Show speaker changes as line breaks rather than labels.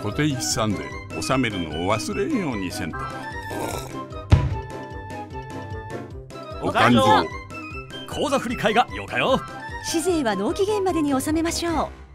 固定資産税納めるのを忘れんようにせんと。お勘定。
口座振替がよかよ。
市税は納期限までに納めましょう。